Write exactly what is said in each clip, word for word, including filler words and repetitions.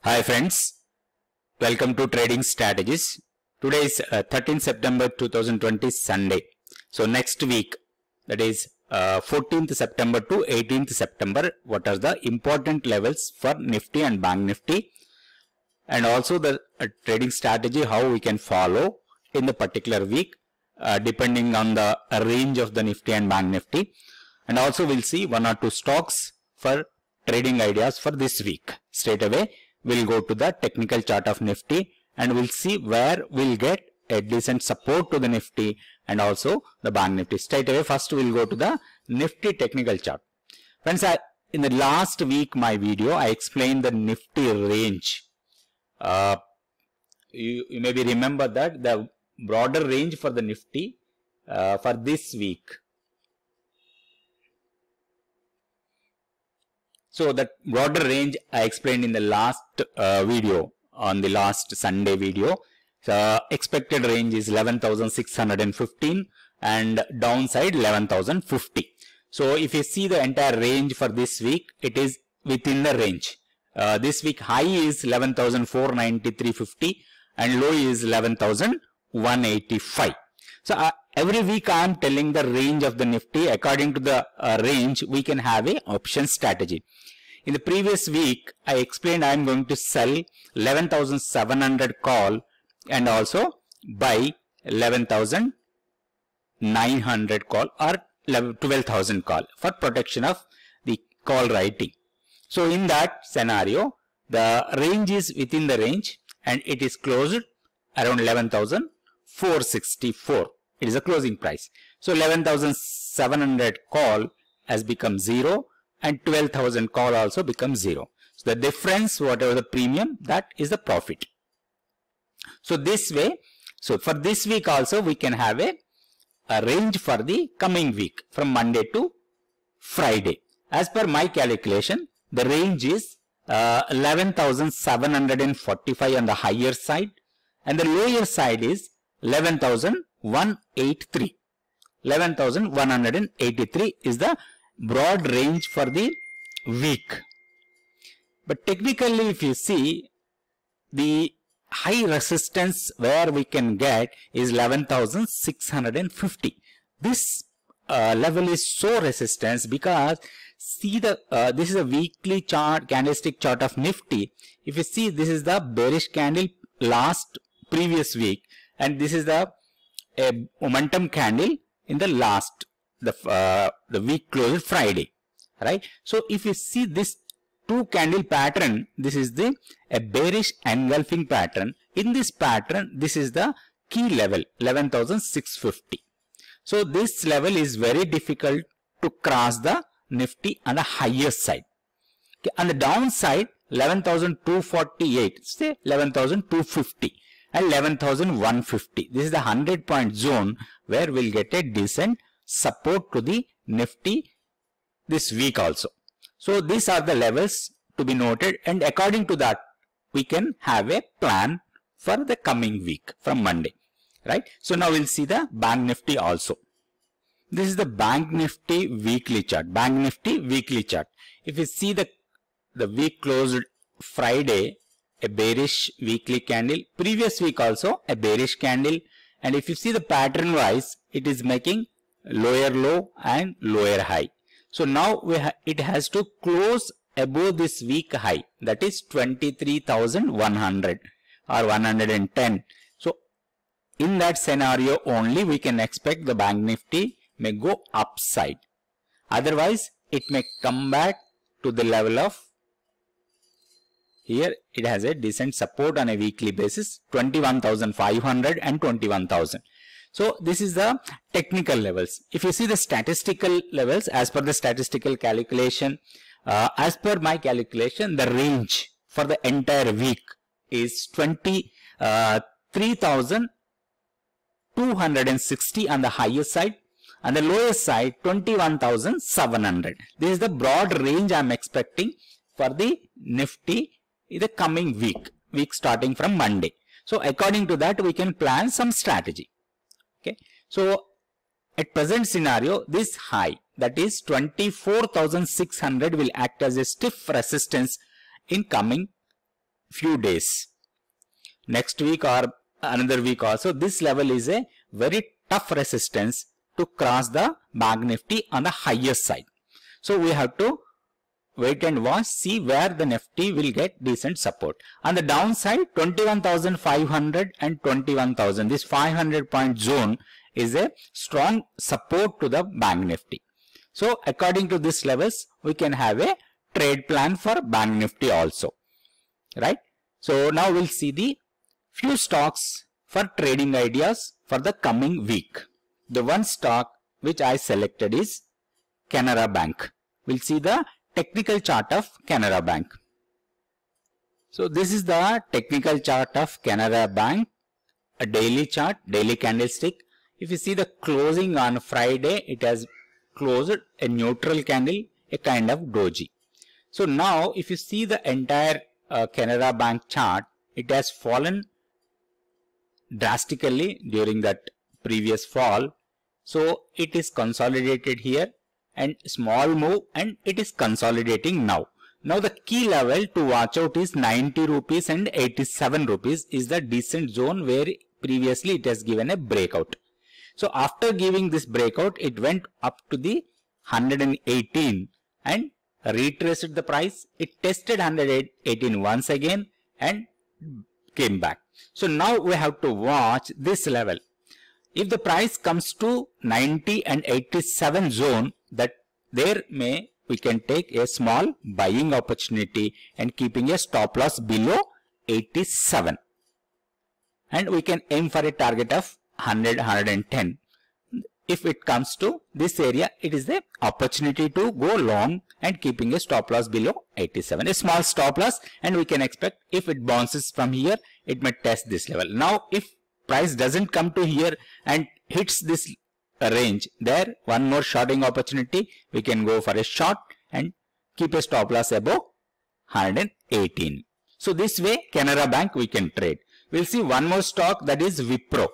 Hi friends, welcome to Trading Strategies. Today is uh, thirteenth September two thousand twenty Sunday. So next week, that is uh, fourteenth September to eighteenth September, what are the important levels for Nifty and Bank Nifty, and also the uh, trading strategy how we can follow in the particular week uh, depending on the uh, range of the Nifty and Bank Nifty, and also we'll see one or two stocks for trading ideas for this week. Straight away we'll go to the technical chart of Nifty and we'll see where we'll get a decent support to the Nifty and also the Bank Nifty. Straight away first we'll go to the Nifty technical chart. Friends, I, in the last week my video I explained the Nifty range. Uh, you, you maybe remember that the broader range for the Nifty uh, for this week. So that broader range I explained in the last uh, video, on the last Sunday video. So expected range is eleven thousand six hundred fifteen and downside eleven thousand fifty. So if you see the entire range for this week, it is within the range. Uh, this week high is eleven thousand four hundred ninety-three point five zero and low is eleven thousand one hundred eighty-five. So uh, every week I am telling the range of the Nifty. According to the uh, range, we can have a option strategy. In the previous week, I explained I am going to sell eleven thousand seven hundred call and also buy eleven thousand nine hundred call or twelve thousand call for protection of the call writing. So in that scenario, the range is within the range and it is closed around eleven thousand four hundred sixty-four. It is a closing price. So eleven thousand seven hundred call has become zero and twelve thousand call also becomes zero. So the difference, whatever the premium, that is the profit. So this way, so for this week also we can have a, a range for the coming week from Monday to Friday. As per my calculation, the range is uh, eleven thousand seven hundred forty-five on the higher side and the lower side is eleven thousand one hundred eighty-three. eleven thousand one hundred eighty-three is the broad range for the week. But technically if you see, the high resistance where we can get is eleven thousand six hundred fifty. This uh, level is so resistance because see the uh, this is a weekly chart, candlestick chart of Nifty. If you see, this is the bearish candle last previous week and this is the a momentum candle in the last the uh, the week closed Friday, right? So if you see this two candle pattern, this is the a bearish engulfing pattern. In this pattern, this is the key level eleven thousand six hundred fifty. So this level is very difficult to cross the Nifty on the higher side. Okay. On the downside, eleven thousand two hundred forty-eight, say eleven thousand two hundred fifty and eleven thousand one hundred fifty. This is the one hundred point zone where we'll get a decent support to the Nifty this week also. So these are the levels to be noted and according to that we can have a plan for the coming week from Monday, right? So now we'll see the Bank Nifty also. This is the Bank Nifty weekly chart. Bank Nifty weekly chart. If you see the the week closed Friday, a bearish weekly candle. Previous week also a bearish candle. And if you see the pattern wise, it is making lower low and lower high. So now we ha it has to close above this week high, that is twenty-three thousand one hundred or one hundred ten. So in that scenario only we can expect the Bank Nifty may go upside. Otherwise it may come back to the level of, here it has a decent support on a weekly basis, twenty-one thousand five hundred and twenty-one thousand. So this is the technical levels. If you see the statistical levels, as per the statistical calculation, uh, as per my calculation, the range for the entire week is twenty-three thousand two hundred sixty on the higher side and the lower side twenty-one thousand seven hundred. This is the broad range I am expecting for the Nifty in the coming week, week starting from Monday. So according to that we can plan some strategy. Okay. So at present scenario, this high, that is twenty-four thousand six hundred, will act as a stiff resistance in coming few days, next week or another week also, this level is a very tough resistance to cross the Bank Nifty on the higher side. So we have to wait and watch, see where the Nifty will get decent support. On the downside, twenty-one thousand five hundred and twenty-one thousand, this five hundred point zone is a strong support to the Bank Nifty. So according to these levels, we can have a trade plan for Bank Nifty also, right? So now we'll see the few stocks for trading ideas for the coming week. The one stock which I selected is Canara Bank. We'll see the technical chart of Canara Bank. So this is the technical chart of Canara Bank, a daily chart, daily candlestick. If you see the closing on Friday, it has closed a neutral candle, a kind of doji. So now if you see the entire uh, Canara Bank chart, it has fallen drastically during that previous fall. So it is consolidated here and small move, and it is consolidating now. Now the key level to watch out is ninety rupees and eighty-seven rupees is the decent zone where previously it has given a breakout. So after giving this breakout, it went up to the one hundred eighteen and retraced the price. It tested one hundred eighteen once again and came back. So now we have to watch this level. If the price comes to ninety and eighty-seven zone, that there may we can take a small buying opportunity and keeping a stop loss below eighty-seven, and we can aim for a target of one hundred, one hundred ten. If it comes to this area, it is the opportunity to go long and keeping a stop loss below eighty-seven, a small stop loss, and we can expect if it bounces from here, it may test this level. Now if price doesn't come to here and hits this range, there one more shorting opportunity, we can go for a short and keep a stop loss above one hundred eighteen. So this way Canara Bank we can trade. We'll see one more stock, that is Wipro.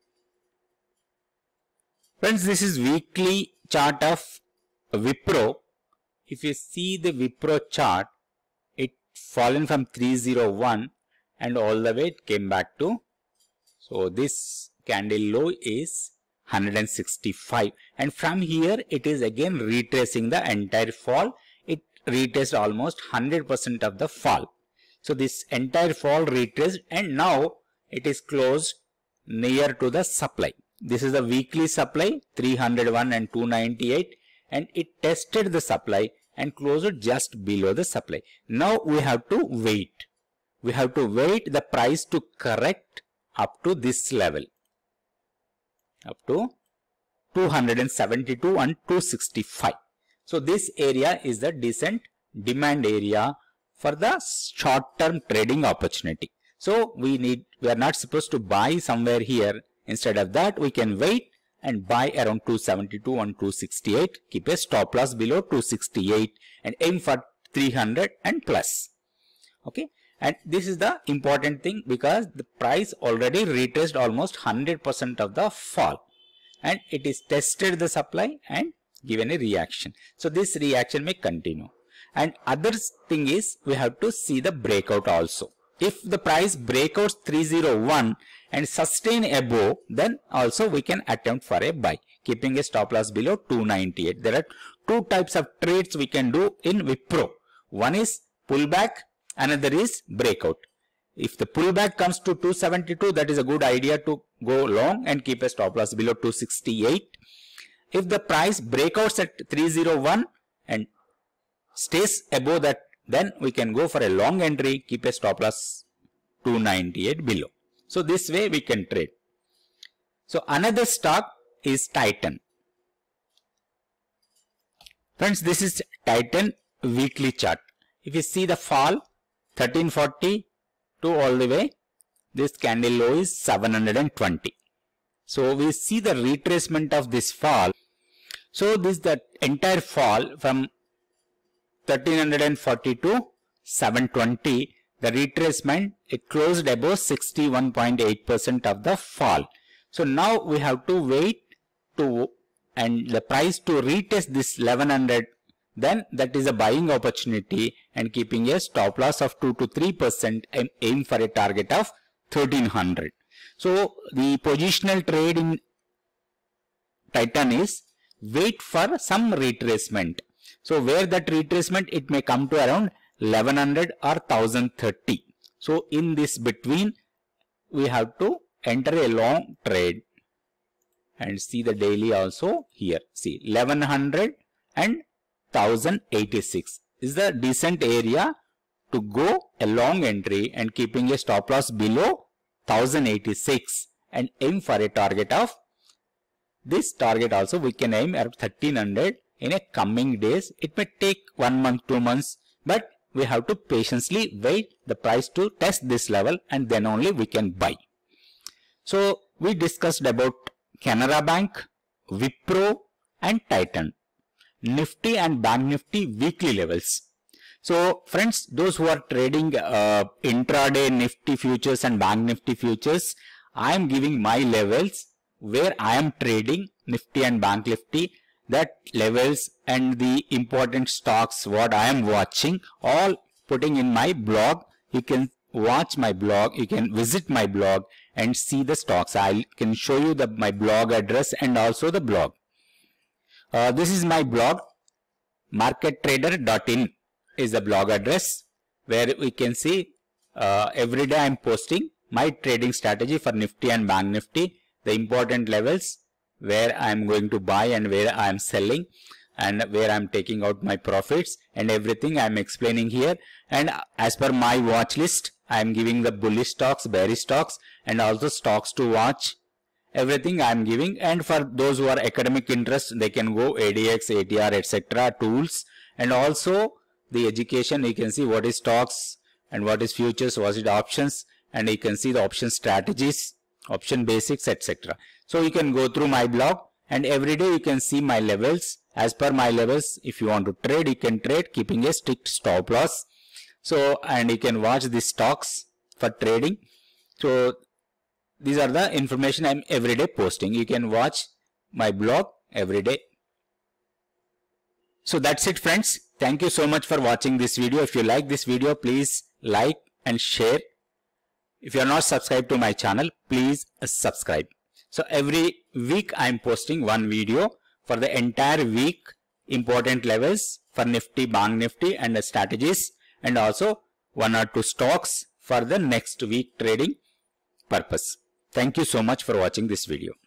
Friends, this is weekly chart of Wipro. If you see the Wipro chart, it fallen from three oh one and all the way it came back to, so this candle low is one hundred sixty-five, and from here it is again retracing the entire fall. It retraced almost one hundred percent of the fall. So this entire fall retraced, and now it is closed near to the supply. This is the weekly supply three hundred one and two ninety-eight, and it tested the supply and closed just below the supply. Now we have to wait. We have to wait the price to correct up to this level, up to two seventy-two and two sixty-five. So this area is the decent demand area for the short term trading opportunity. So we need, we are not supposed to buy somewhere here. Instead of that, we can wait and buy around two seventy-two and two sixty-eight, keep a stop loss below two sixty-eight and aim for three hundred and plus. Okay. And this is the important thing, because the price already retraced almost one hundred percent of the fall, and it is tested the supply and given a reaction. So this reaction may continue. And other thing is, we have to see the breakout also. If the price breakouts three oh one and sustain above, then also we can attempt for a buy, keeping a stop loss below two ninety-eight. There are two types of trades we can do in Wipro. One is pullback, another is breakout. If the pullback comes to two seventy-two, that is a good idea to go long and keep a stop loss below two sixty-eight. If the price breakouts at three oh one and stays above that, then we can go for a long entry, keep a stop loss two ninety-eight below. So this way we can trade. So another stock is Titan. Friends, this is Titan weekly chart. If you see the fall thirteen forty to all the way, this candle low is seven hundred twenty. So we see the retracement of this fall. So this the entire fall from thirteen forty to seven twenty, the retracement, it closed above sixty-one point eight percent of the fall. So now we have to wait to and the price to retest this eleven hundred, then that is a buying opportunity, and keeping a stop loss of two to three percent and aim for a target of thirteen hundred. So the positional trade in Titan is wait for some retracement. So where that retracement, it may come to around eleven hundred or one thousand thirty. So in this between, we have to enter a long trade and see the daily also here. See, eleven hundred and one thousand eighty-six is the decent area to go a long entry, and keeping a stop loss below one thousand eighty-six and aim for a target of this target also we can aim at thirteen hundred in a coming days. It may take one month, two months, but we have to patiently wait the price to test this level, and then only we can buy. So we discussed about Canara Bank, Wipro and Titan, Nifty and Bank Nifty weekly levels. So friends, those who are trading uh, intraday Nifty futures and Bank Nifty futures, I am giving my levels where I am trading Nifty and Bank Nifty, that levels and the important stocks what I am watching, all putting in my blog. You can watch my blog, you can visit my blog and see the stocks. I can show you the my blog address and also the blog. Uh, this is my blog, market trader dot in is the blog address, where we can see uh, every day I am posting my trading strategy for Nifty and Bank Nifty, the important levels where I am going to buy and where I am selling and where I am taking out my profits, and everything I am explaining here. And as per my watch list, I am giving the bullish stocks, bearish stocks and also stocks to watch. Everything I am giving, and for those who are academic interest, they can go A D X, A T R, et cetera tools, and also the education. You can see what is stocks and what is futures, what is options, and you can see the option strategies, option basics, et cetera. So you can go through my blog, and every day you can see my levels. As per my levels, if you want to trade, you can trade keeping a strict stop loss. So, and you can watch the stocks for trading. So these are the information I am every day posting. You can watch my blog every day. So that's it friends. Thank you so much for watching this video. If you like this video, please like and share. If you are not subscribed to my channel, please subscribe. So every week I am posting one video for the entire week, important levels for Nifty, Bank Nifty and the strategies, and also one or two stocks for the next week trading purpose. Thank you so much for watching this video.